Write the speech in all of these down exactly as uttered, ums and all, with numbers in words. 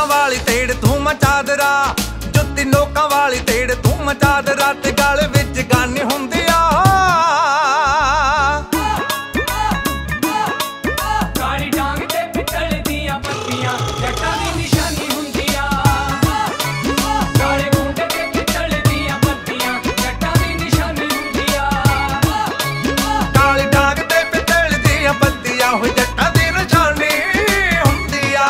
वाली तेड़ धूम चादरा, जुत्ती नोकां वाली तेड़ धूम चादरा, ते गल विच गानी हुंदी आ काली डांग ते पित्तल दियां पत्तियां जट्टां दी निशानी हुंदी आ। काले गुंडे ते पित्तल दियां पत्तियां जट्टां दी निशानी हुंदी आ। काली डांग ते पित्तल दियां पत्तियां हो जट्टां दी निशानी हुंदी आ।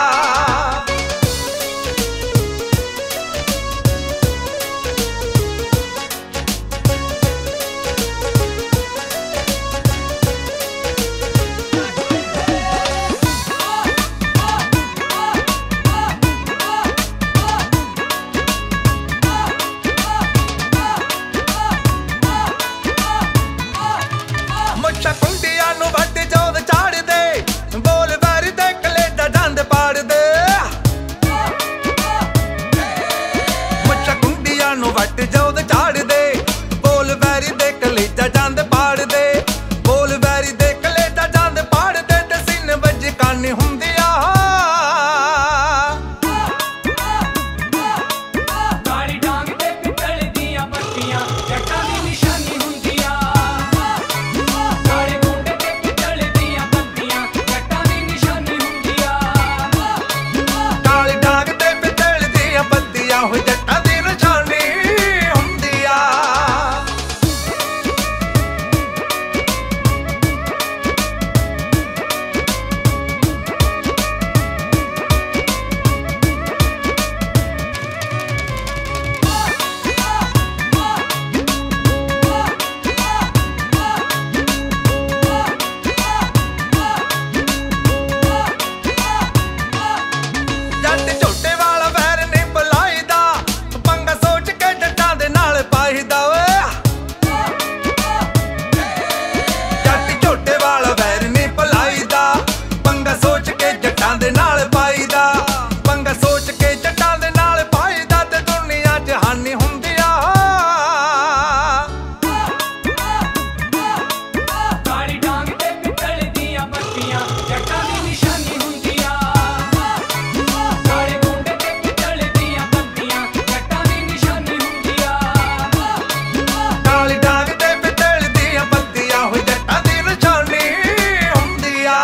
मुच्छां कुंडियां नूं वट चौद चाड़ दे, बोल बैरी ते कलेजा डंड पाड़ दे। मुच्छां कुंडियां नूं वट चौद चाड़ दे, बोल बैरी ते कलेजा डंड पाड़ दे। बोल बैरी ते कलेजा डंड पाड़ दे, ते सीने वच कानी हुंदी आ। काली डांग ते पित्तल दियां पत्तियां जट्टां दी निशानी हुंदी आ। काले गुंडे ते पित्तल दियां पत्तियां जट्टां दी निशानी हुंदी आ। काली डांग ते पित्तल दियां पत्तियां हो जट्टां दी निशानी हुंदी आ। जट झोटे वाला वैर नहीं बुलाईदा, पंगा सोच के जट्टां दे नाल पाईदा ओए। जट झोटे वाला वैर नहीं बुलाईदा, पंगा सोच के जट्टां दे नाल पाईदा। पंगा सोच के जट्टां दे नाल पाईदा, ते दुनिया च हानी हुंदी आ। काली डांग ते पित्तल दियां पत्तियां जट्टां दी निशानी हुंदी आ। काले गुंडे ते पित्तल दियां पत्तियां जट्टां दी निशानी हुंदी आ। काली डांग ते पित्तल दियां पत्तियां हो जट्टां दी निशानी हुंदी आ।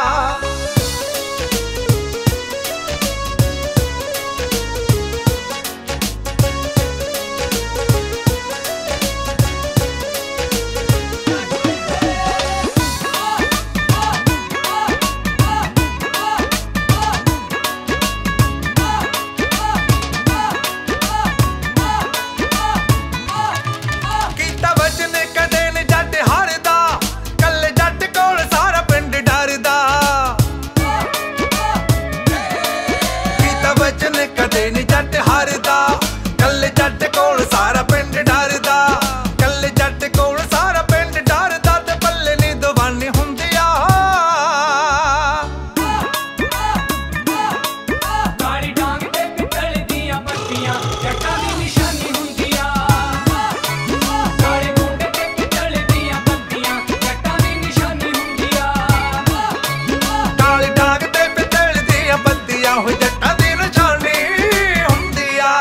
कीता वचन कदे नी जट हारदा, कल्ले जट कोल सारा पिंड डरदा। कीता वचन कदे नी जट हारदा, कल्ले जट कोल सारा पिंड डरदा। कल्ले जट कोल सारा पिंड डरदा, ते पल्ले नी दवानी हुंदी आ। काली डांग ते पित्तल दियां पत्तियां जट्टां दी निशानी हुंदी आ। काले गुंडे ते पित्तल दियां पत्तियां जट्टां दी निशानी हुंदी आ। काली डांग ते पित्तल दियां पत्तियां हो जट्टां दी निशानी हुंदी आ।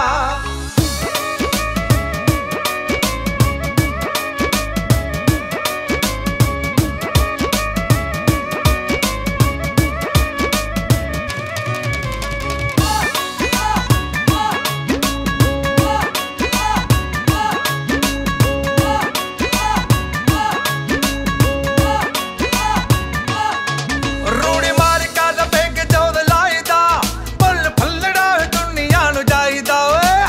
रूड़ी मार का दा पेग चौद लाईदा, फुल फल्लड़ा दुनिया नू जाईदा ओए।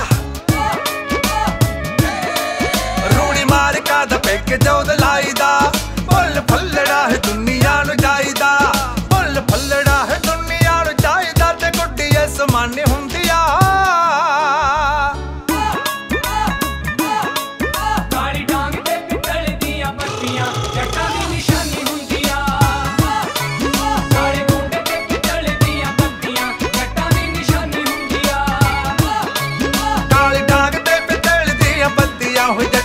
रूड़ी मार का दा पेग चौद लाईदा, फुल फल्लड़ा दुनिया नू जाईदा। फुल फल्लड़ा दुनिया नू जाईदा, ते गुड्डी असमानी हुंदी आ। काली डांग ते पित्तल दियां पत्तियां जट्टां दी निशानी हुंदी आ। काले गुंडे ते पित्तल दियां पत्तियां जट्टां दी निशानी हुंदी आ। काली डांग ते पित्तल दियां पत्तियां हो